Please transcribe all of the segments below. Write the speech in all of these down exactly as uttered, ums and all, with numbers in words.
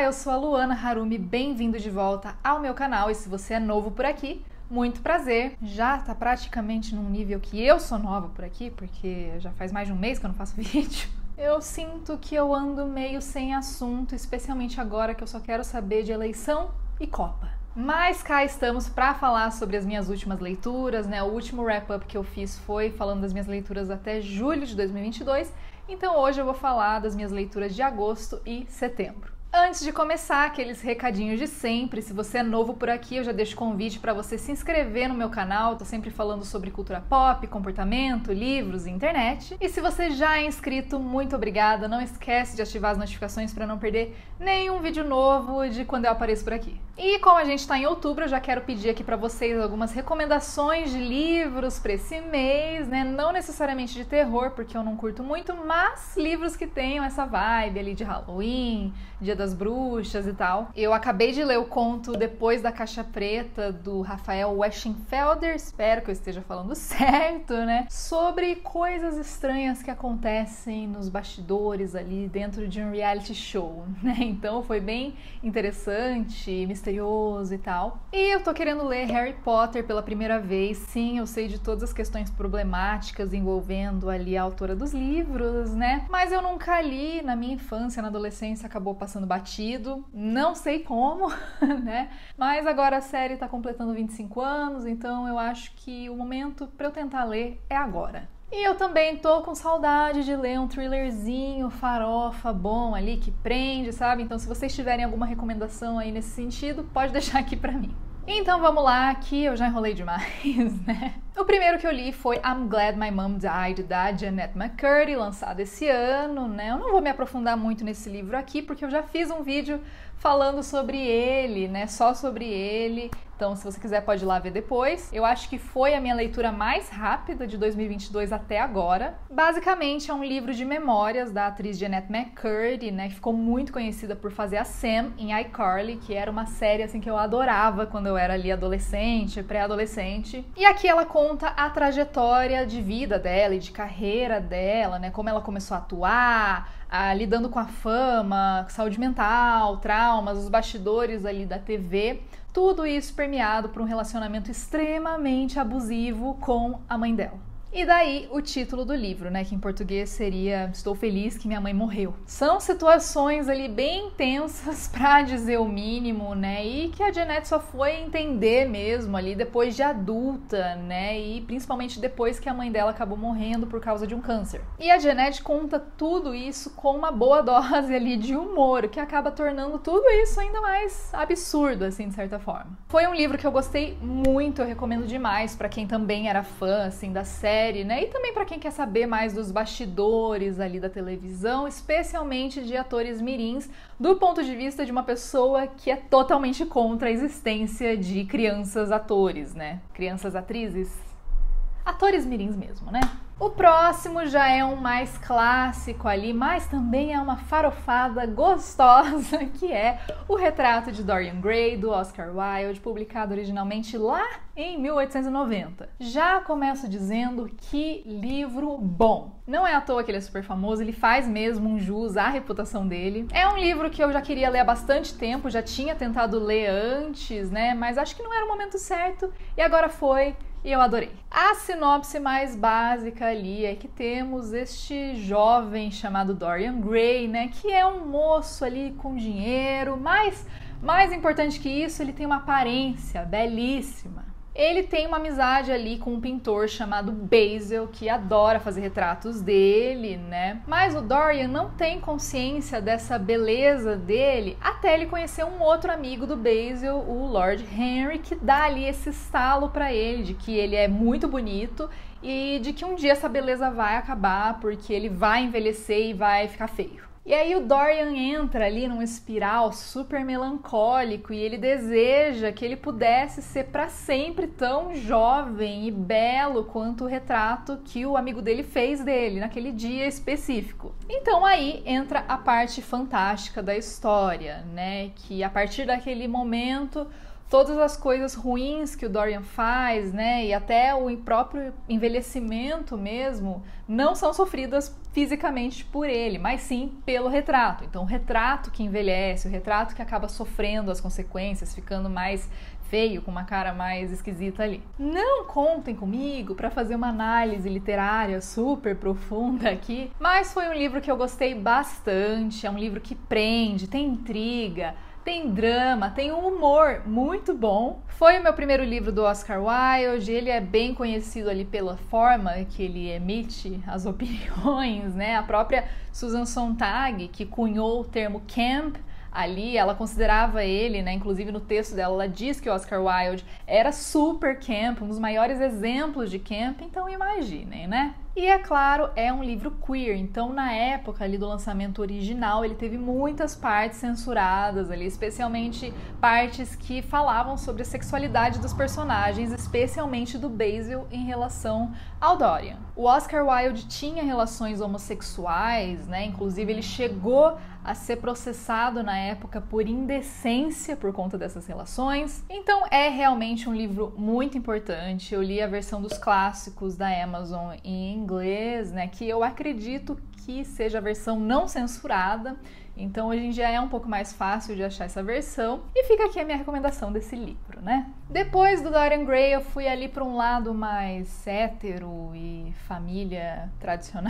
eu sou a Luana Harumi, bem-vindo de volta ao meu canal e se você é novo por aqui, muito prazer. Já tá praticamente num nível que eu sou nova por aqui, porque já faz mais de um mês que eu não faço vídeo. Eu sinto que eu ando meio sem assunto, especialmente agora que eu só quero saber de eleição e Copa. Mas cá estamos para falar sobre as minhas últimas leituras, né? O último wrap-up que eu fiz foi falando das minhas leituras até julho de dois mil e vinte e dois, então hoje eu vou falar das minhas leituras de agosto e setembro. Antes de começar, aqueles recadinhos de sempre, se você é novo por aqui, eu já deixo convite para você se inscrever no meu canal, tô sempre falando sobre cultura pop, comportamento, livros e internet. E se você já é inscrito, muito obrigada, não esquece de ativar as notificações para não perder nenhum vídeo novo de quando eu apareço por aqui. E como a gente está em outubro, eu já quero pedir aqui para vocês algumas recomendações de livros para esse mês, né? Não necessariamente de terror, porque eu não curto muito, mas livros que tenham essa vibe ali de Halloween, Dia das Bruxas e tal. Eu acabei de ler o conto Depois da Caixa Preta, do Rafael Weschenfelder, espero que eu esteja falando certo, né? Sobre coisas estranhas que acontecem nos bastidores ali dentro de um reality show, né? Então foi bem interessante, misterioso e tal. E eu tô querendo ler Harry Potter pela primeira vez. Sim, eu sei de todas as questões problemáticas envolvendo ali a autora dos livros, né? Mas eu nunca li na minha infância, na adolescência, acabou passando batido, não sei como, né? Mas agora a série tá completando vinte e cinco anos, então eu acho que o momento pra eu tentar ler é agora. E eu também tô com saudade de ler um thrillerzinho, farofa, bom ali, que prende, sabe? Então se vocês tiverem alguma recomendação aí nesse sentido, pode deixar aqui pra mim. Então vamos lá, que eu já enrolei demais, né? O primeiro que eu li foi I'm Glad My Mom Died, da Jennette McCurdy, lançado esse ano, né? Eu não vou me aprofundar muito nesse livro aqui, porque eu já fiz um vídeo falando sobre ele, né? Só sobre ele. Então, se você quiser, pode ir lá ver depois. Eu acho que foi a minha leitura mais rápida de dois mil e vinte e dois até agora. Basicamente, é um livro de memórias da atriz Jennette McCurdy, né? Que ficou muito conhecida por fazer a Sam em iCarly, que era uma série, assim, que eu adorava quando eu era ali adolescente, pré-adolescente. E aqui ela conta a trajetória de vida dela e de carreira dela, né? Como ela começou a atuar, a, lidando com a fama, saúde mental, traumas, os bastidores ali da T V. Tudo isso permeado por um relacionamento extremamente abusivo com a mãe dela. E daí o título do livro, né, que em português seria Estou Feliz que Minha Mãe Morreu. São situações ali bem intensas, pra dizer o mínimo, né, e que a Jennette só foi entender mesmo ali depois de adulta, né, e principalmente depois que a mãe dela acabou morrendo por causa de um câncer. E a Jennette conta tudo isso com uma boa dose ali de humor, que acaba tornando tudo isso ainda mais absurdo, assim, de certa forma. Foi um livro que eu gostei muito, eu recomendo demais pra quem também era fã, assim, da série, né? E também para quem quer saber mais dos bastidores ali da televisão, especialmente de atores mirins, do ponto de vista de uma pessoa que é totalmente contra a existência de crianças atores, né? Crianças atrizes, atores mirins mesmo, né? O próximo já é um mais clássico ali, mas também é uma farofada gostosa, que é O Retrato de Dorian Gray, do Oscar Wilde, publicado originalmente lá em mil oitocentos e noventa. Já começo dizendo que livro bom. Não é à toa que ele é super famoso, ele faz mesmo um jus à reputação dele. É um livro que eu já queria ler há bastante tempo, já tinha tentado ler antes, né? Mas acho que não era o momento certo e agora foi. E eu adorei. A sinopse mais básica ali é que temos este jovem chamado Dorian Gray, né, que é um moço ali com dinheiro, mas mais importante que isso, ele tem uma aparência belíssima. Ele tem uma amizade ali com um pintor chamado Basil, que adora fazer retratos dele, né? Mas o Dorian não tem consciência dessa beleza dele até ele conhecer um outro amigo do Basil, o Lord Henry, que dá ali esse estalo pra ele de que ele é muito bonito e de que um dia essa beleza vai acabar porque ele vai envelhecer e vai ficar feio. E aí o Dorian entra ali num espiral super melancólico e ele deseja que ele pudesse ser para sempre tão jovem e belo quanto o retrato que o amigo dele fez dele naquele dia específico. Então aí entra a parte fantástica da história, né? Que a partir daquele momento todas as coisas ruins que o Dorian faz, né, e até o próprio envelhecimento mesmo, não são sofridas fisicamente por ele, mas sim pelo retrato. Então, o retrato que envelhece, o retrato que acaba sofrendo as consequências, ficando mais feio, com uma cara mais esquisita ali. Não contem comigo para fazer uma análise literária super profunda aqui, mas foi um livro que eu gostei bastante, é um livro que prende, tem intriga, tem drama, tem um humor muito bom. Foi o meu primeiro livro do Oscar Wilde, ele é bem conhecido ali pela forma que ele emite as opiniões, né? A própria Susan Sontag, que cunhou o termo camp, ali, ela considerava ele, né, inclusive no texto dela, ela diz que o Oscar Wilde era super camp, um dos maiores exemplos de camp, então imaginem, né? E é claro, é um livro queer, então na época ali do lançamento original ele teve muitas partes censuradas ali, especialmente partes que falavam sobre a sexualidade dos personagens, especialmente do Basil em relação ao Dorian. O Oscar Wilde tinha relações homossexuais, né? Inclusive ele chegou a ser processado na época por indecência por conta dessas relações. Então é realmente um livro muito importante. Eu li a versão dos clássicos da Amazon em inglês, né, que eu acredito que seja a versão não censurada, então hoje em dia é um pouco mais fácil de achar essa versão, e fica aqui a minha recomendação desse livro, né? Depois do Dorian Gray eu fui ali para um lado mais hétero e família tradicional,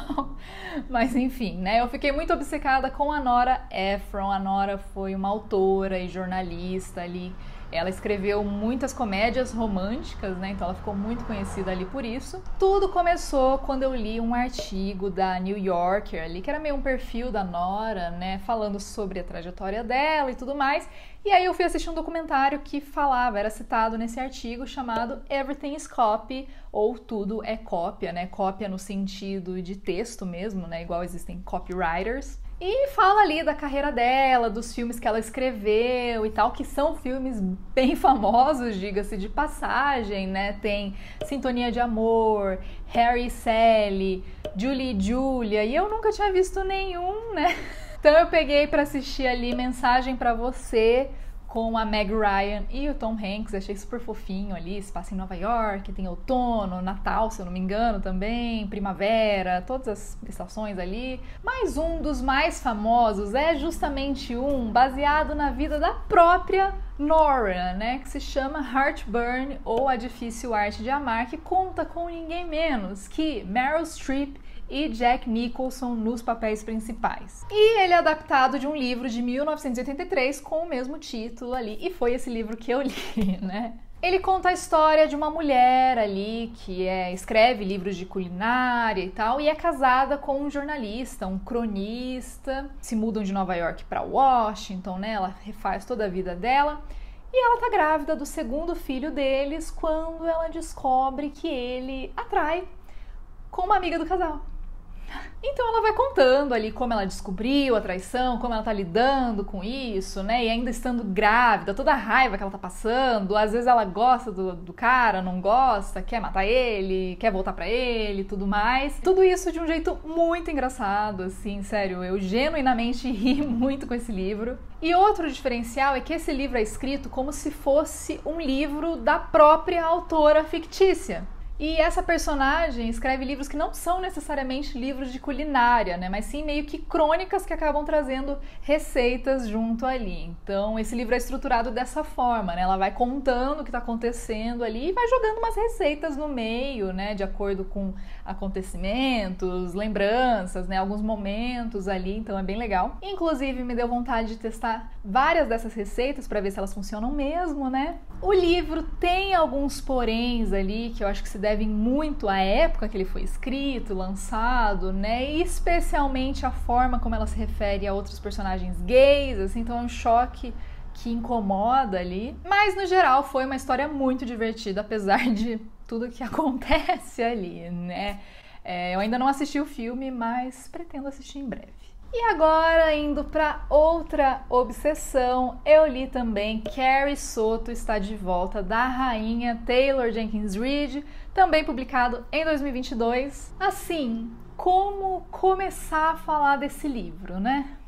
mas enfim, né, eu fiquei muito obcecada com a Nora Ephron. A Nora foi uma autora e jornalista ali. Ela escreveu muitas comédias românticas, né? Então ela ficou muito conhecida ali por isso. Tudo começou quando eu li um artigo da New Yorker ali, que era meio um perfil da Nora, né? Falando sobre a trajetória dela e tudo mais. E aí eu fui assistir um documentário que falava, era citado nesse artigo, chamado Everything is Copy, ou Tudo é Cópia, né? Cópia no sentido de texto mesmo, né? Igual existem copywriters. E fala ali da carreira dela, dos filmes que ela escreveu e tal, que são filmes bem famosos, diga-se de passagem, né? Tem Sintonia de Amor, Harry e Sally, Julie e Julia, e eu nunca tinha visto nenhum, né? Então eu peguei para assistir ali Mensagem para Você, com a Meg Ryan e o Tom Hanks, achei super fofinho ali, se passa em Nova York, tem outono, Natal, se eu não me engano também, primavera, todas as estações ali. Mas um dos mais famosos é justamente um baseado na vida da própria Nora, né, que se chama Heartburn, ou A Difícil Arte de Amar, que conta com ninguém menos que Meryl Streep e Jack Nicholson nos papéis principais. E ele é adaptado de um livro de mil novecentos e oitenta e três com o mesmo título ali, e foi esse livro que eu li, né? Ele conta a história de uma mulher ali que é, escreve livros de culinária e tal, e é casada com um jornalista, um cronista. Se mudam de Nova York para Washington, né? Ela refaz toda a vida dela. E ela tá grávida do segundo filho deles quando ela descobre que ele atrai com uma amiga do casal. Então ela vai contando ali como ela descobriu a traição, como ela tá lidando com isso, né? E ainda estando grávida, toda a raiva que ela tá passando. Às vezes ela gosta do, do cara, não gosta, quer matar ele, quer voltar pra ele, tudo mais. Tudo isso de um jeito muito engraçado, assim, sério. Eu genuinamente ri muito com esse livro. E outro diferencial é que esse livro é escrito como se fosse um livro da própria autora fictícia. E essa personagem escreve livros que não são necessariamente livros de culinária, né? Mas sim meio que crônicas que acabam trazendo receitas junto ali. Então esse livro é estruturado dessa forma, né? Ela vai contando o que está acontecendo ali e vai jogando umas receitas no meio, né? De acordo com acontecimentos, lembranças, né? Alguns momentos ali, então é bem legal. Inclusive me deu vontade de testar várias dessas receitas para ver se elas funcionam mesmo, né? O livro tem alguns poréns ali que eu acho que se devem muito à época que ele foi escrito, lançado, né? E especialmente a forma como ela se refere a outros personagens gays, assim, então é um choque que incomoda ali. Mas no geral foi uma história muito divertida, apesar de tudo que acontece ali, né? É, eu ainda não assisti o filme, mas pretendo assistir em breve. E agora, indo para outra obsessão, eu li também Carrie Soto Está de Volta, da rainha Taylor Jenkins Reid, também publicado em dois mil e vinte e dois. Assim, como começar a falar desse livro, né?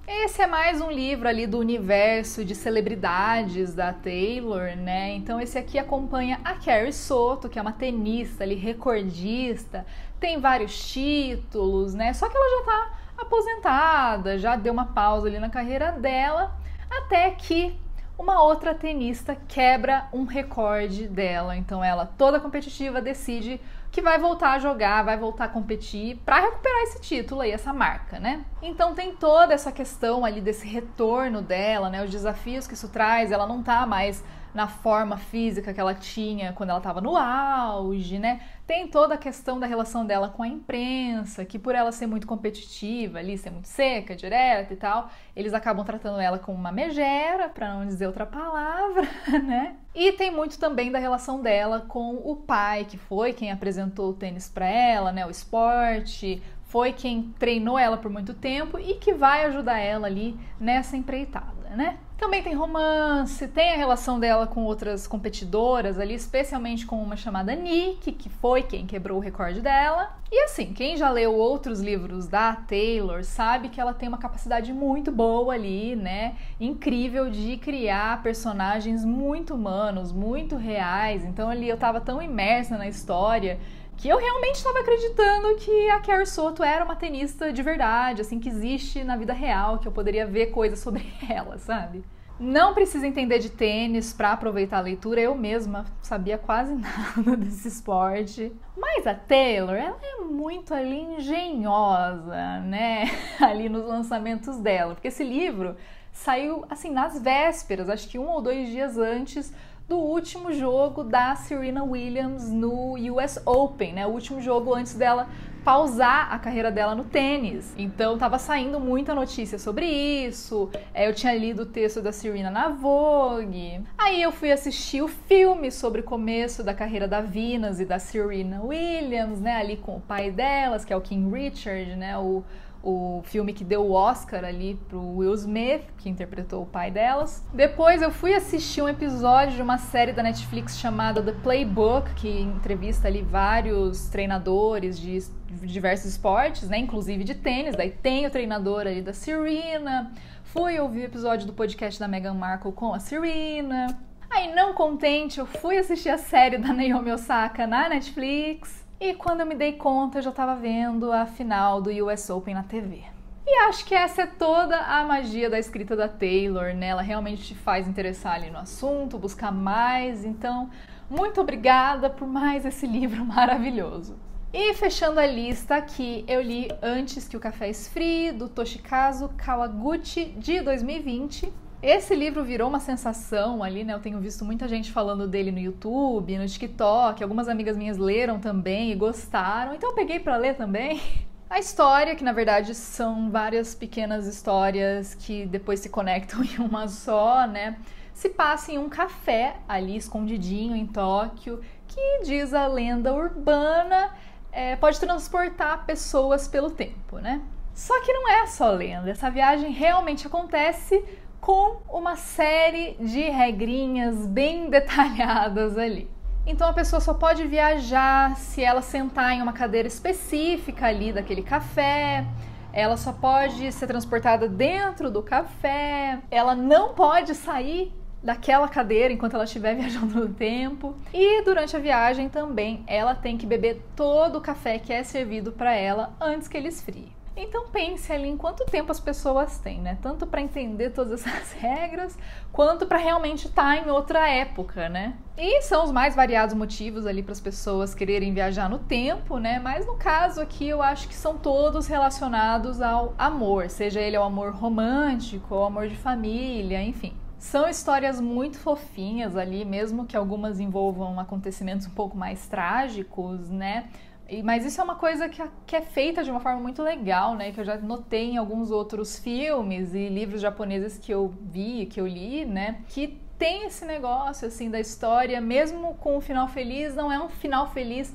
Esse é mais um livro ali do universo de celebridades da Taylor, né? Então esse aqui acompanha a Carrie Soto, que é uma tenista ali, recordista, tem vários títulos, né? Só que ela já tá aposentada, já deu uma pausa ali na carreira dela, até que uma outra tenista quebra um recorde dela. Então ela, toda competitiva, decide que vai voltar a jogar, vai voltar a competir para recuperar esse título aí, essa marca, né? Então tem toda essa questão ali desse retorno dela, né? Os desafios que isso traz, ela não tá mais na forma física que ela tinha quando ela estava no auge, né? Tem toda a questão da relação dela com a imprensa, que por ela ser muito competitiva ali, ser muito seca, direta e tal, eles acabam tratando ela como uma megera, para não dizer outra palavra, né? E tem muito também da relação dela com o pai, que foi quem apresentou o tênis para ela, né? O esporte, foi quem treinou ela por muito tempo e que vai ajudar ela ali nessa empreitada, né? Também tem romance, tem a relação dela com outras competidoras ali, especialmente com uma chamada Nick, que foi quem quebrou o recorde dela. E assim, quem já leu outros livros da Taylor sabe que ela tem uma capacidade muito boa ali, né? Incrível de criar personagens muito humanos, muito reais. Então ali eu tava tão imersa na história que eu realmente estava acreditando que a Carrie Soto era uma tenista de verdade, assim, que existe na vida real, que eu poderia ver coisas sobre ela, sabe? Não precisa entender de tênis para aproveitar a leitura, eu mesma sabia quase nada desse esporte. Mas a Taylor, ela é muito ali engenhosa, né? Ali nos lançamentos dela, porque esse livro saiu, assim, nas vésperas, acho que um ou dois dias antes do último jogo da Serena Williams no U S Open, né? O último jogo antes dela pausar a carreira dela no tênis. Então tava saindo muita notícia sobre isso. Eu tinha lido o texto da Serena na Vogue. Aí eu fui assistir o filme sobre o começo da carreira da Venus e da Serena Williams, né? Ali com o pai delas, que é o King Richard, né? O o filme que deu o Oscar ali pro Will Smith, que interpretou o pai delas. Depois eu fui assistir um episódio de uma série da Netflix chamada The Playbook, que entrevista ali vários treinadores de diversos esportes, né, inclusive de tênis. Daí tem o treinador ali da Serena. Fui ouvir o episódio do podcast da Meghan Markle com a Serena. Aí, não contente, eu fui assistir a série da Naomi Osaka na Netflix. E quando eu me dei conta, eu já estava vendo a final do U S Open na T V. E acho que essa é toda a magia da escrita da Taylor, né? Ela realmente te faz interessar ali no assunto, buscar mais. Então, muito obrigada por mais esse livro maravilhoso. E fechando a lista aqui, eu li Antes que o Café Esfrie, do Toshikazu Kawaguchi, de dois mil e vinte. Esse livro virou uma sensação ali, né? Eu tenho visto muita gente falando dele no YouTube, no TikTok, algumas amigas minhas leram também e gostaram, então eu peguei para ler também. A história, que na verdade são várias pequenas histórias que depois se conectam em uma só, né? Se passa em um café ali escondidinho em Tóquio, que diz a lenda urbana, é, pode transportar pessoas pelo tempo, né? Só que não é só lenda, essa viagem realmente acontece com uma série de regrinhas bem detalhadas ali. Então a pessoa só pode viajar se ela sentar em uma cadeira específica ali daquele café, ela só pode ser transportada dentro do café, ela não pode sair daquela cadeira enquanto ela estiver viajando no tempo, e durante a viagem também ela tem que beber todo o café que é servido para ela antes que ele esfrie. Então pense ali em quanto tempo as pessoas têm, né? Tanto para entender todas essas regras, quanto para realmente estar em outra época, né? E são os mais variados motivos ali para as pessoas quererem viajar no tempo, né? Mas no caso aqui eu acho que são todos relacionados ao amor, seja ele o amor romântico ou amor de família, enfim. São histórias muito fofinhas ali, mesmo que algumas envolvam acontecimentos um pouco mais trágicos, né? Mas isso é uma coisa que, que é feita de uma forma muito legal, né? Que eu já notei em alguns outros filmes e livros japoneses que eu vi, que eu li, né? Que tem esse negócio, assim, da história, mesmo com um final feliz, não é um final feliz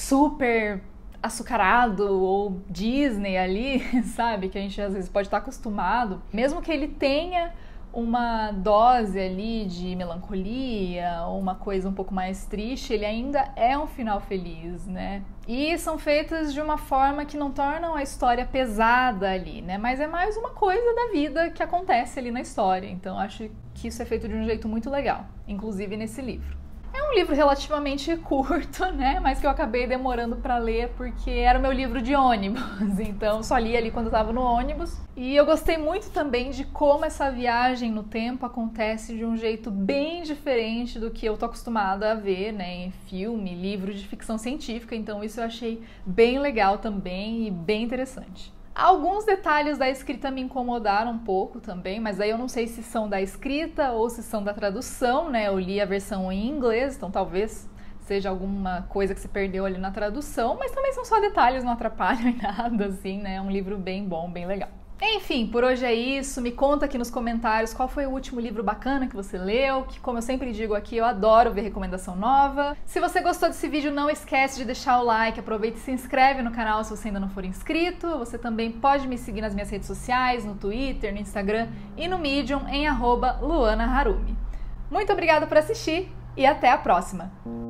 super açucarado ou Disney ali, sabe? Que a gente às vezes pode estar acostumado. Mesmo que ele tenha uma dose ali de melancolia, ou uma coisa um pouco mais triste, ele ainda é um final feliz, né? E são feitas de uma forma que não tornam a história pesada ali, né? Mas é mais uma coisa da vida que acontece ali na história. Então acho que isso é feito de um jeito muito legal, inclusive nesse livro. É um livro relativamente curto, né? Mas que eu acabei demorando para ler porque era o meu livro de ônibus. Então só li ali quando eu estava no ônibus. E eu gostei muito também de como essa viagem no tempo acontece de um jeito bem diferente do que eu tô acostumada a ver, né? Em filme, livro de ficção científica. Então isso eu achei bem legal também e bem interessante. Alguns detalhes da escrita me incomodaram um pouco também, mas aí eu não sei se são da escrita ou se são da tradução, né? Eu li a versão em inglês, então talvez seja alguma coisa que se perdeu ali na tradução, mas também são só detalhes, não atrapalham em nada, assim, né? É um livro bem bom, bem legal. Enfim, por hoje é isso. Me conta aqui nos comentários qual foi o último livro bacana que você leu, que como eu sempre digo aqui, eu adoro ver recomendação nova. Se você gostou desse vídeo, não esquece de deixar o like, aproveita e se inscreve no canal se você ainda não for inscrito. Você também pode me seguir nas minhas redes sociais, no Twitter, no Instagram e no Medium em arroba Luana Harumi. Muito obrigada por assistir e até a próxima!